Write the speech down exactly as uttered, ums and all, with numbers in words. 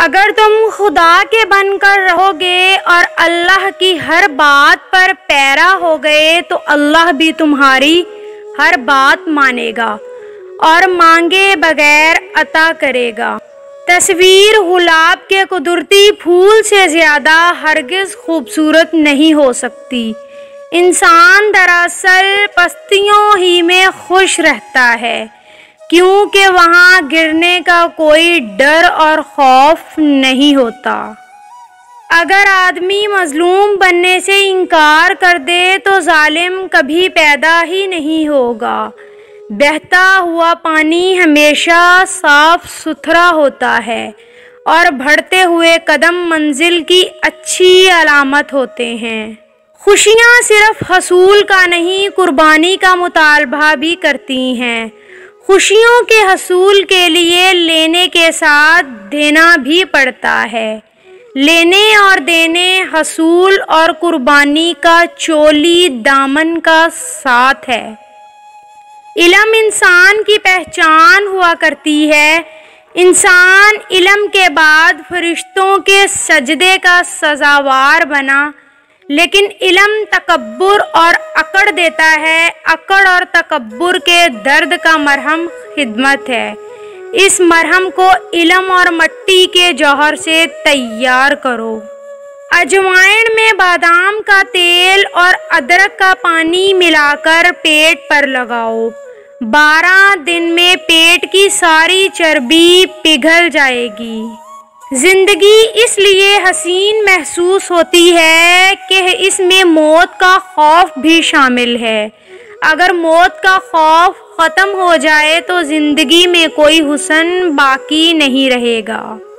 اگر تم خدا کے بن کر رہو گے اور اللہ کی ہر بات پر پیرا ہو گئے تو اللہ بھی تمہاری ہر بات مانے گا اور مانگے بغیر عطا کرے گا۔ تصویر گلاب کے قدرتی پھول سے زیادہ ہرگز خوبصورت نہیں ہو سکتی۔ انسان دراصل پستیوں ہی میں خوش رہتا ہے کیونکہ وہاں گرنے کا کوئی ڈر اور خوف نہیں ہوتا۔ اگر آدمی مظلوم بننے سے انکار کر دے تو ظالم کبھی پیدا ہی نہیں ہوگا۔ بہتا ہوا پانی ہمیشہ صاف ستھرا ہوتا ہے اور بڑھتے ہوئے قدم منزل کی اچھی علامت ہوتے ہیں۔ خوشیاں صرف حصول کا نہیں، قربانی کا مطالبہ بھی کرتی ہیں۔ خوشیوں کے حصول کے لیے لینے کے ساتھ دینا بھی پڑتا ہے۔ لینے اور دینے، حصول اور قربانی کا چولی دامن کا ساتھ ہے۔ علم انسان کی پہچان ہوا کرتی ہے۔ انسان علم کے بعد فرشتوں کے سجدے کا سزاوار بنا، لیکن علم تکبر اور اکڑ دیتا ہے۔ اکڑ اور تکبر کے درد کا مرہم خدمت ہے۔ اس مرہم کو علم اور مٹی کے جوہر سے تیار کرو۔ اجوائن میں بادام کا تیل اور ادرک کا پانی ملا کر پیٹ پر لگاؤ۔ بارہ دن میں پیٹ کی ساری چربی پگھل جائے گی۔ زندگی اس لیے حسین محسوس ہوتی ہے کہ اس میں موت کا خوف بھی شامل ہے۔ اگر موت کا خوف ختم ہو جائے تو زندگی میں کوئی حسن باقی نہیں رہے گا۔